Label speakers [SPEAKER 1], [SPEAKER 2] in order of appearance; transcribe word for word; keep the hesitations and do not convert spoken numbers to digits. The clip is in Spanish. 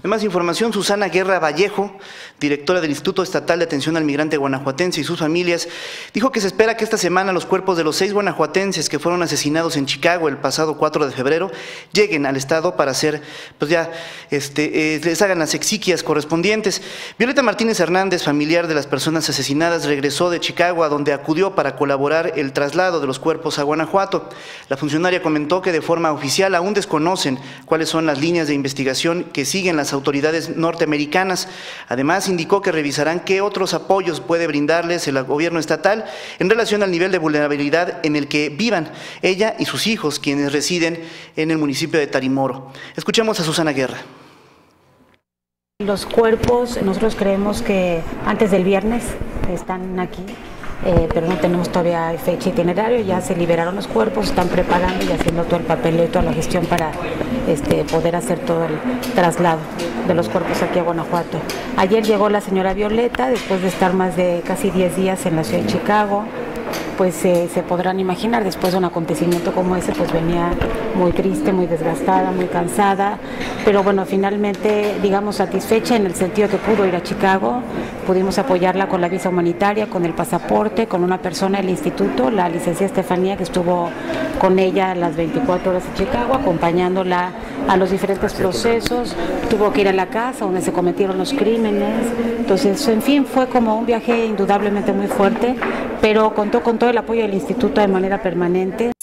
[SPEAKER 1] De más información, Susana Guerra Vallejo, directora del Instituto Estatal de Atención al Migrante Guanajuatense y sus familias, dijo que se espera que esta semana los cuerpos de los seis guanajuatenses que fueron asesinados en Chicago el pasado cuatro de febrero lleguen al Estado para hacer, pues ya, este, eh, les hagan las exequias correspondientes. Violeta Martínez Hernández, familiar de las personas asesinadas, regresó de Chicago, a donde acudió para colaborar el traslado de los cuerpos a Guanajuato. La funcionaria comentó que de forma oficial aún desconocen cuáles son las líneas de investigación que siguen las autoridades norteamericanas. Además, indicó que revisarán qué otros apoyos puede brindarles el gobierno estatal en relación al nivel de vulnerabilidad en el que vivan ella y sus hijos, quienes residen en el municipio de Tarimoro. Escuchemos a Susana Guerra.
[SPEAKER 2] Los cuerpos, nosotros creemos que antes del viernes están aquí. Eh, pero no tenemos todavía fecha itinerario, ya se liberaron los cuerpos, están preparando y haciendo todo el papeleo y toda la gestión para este, poder hacer todo el traslado de los cuerpos aquí a Guanajuato. Ayer llegó la señora Violeta, después de estar más de casi diez días en la ciudad de Chicago. Pues eh, se podrán imaginar, después de un acontecimiento como ese, pues venía muy triste, muy desgastada, muy cansada, pero bueno, finalmente, digamos, satisfecha en el sentido que pudo ir a Chicago, pudimos apoyarla con la visa humanitaria, con el pasaporte, con una persona del instituto, la licenciada Estefanía, que estuvo con ella las veinticuatro horas en Chicago, acompañándola a los diferentes procesos, tuvo que ir a la casa donde se cometieron los crímenes, entonces, en fin, fue como un viaje indudablemente muy fuerte, pero contó con todo el apoyo del instituto de manera permanente.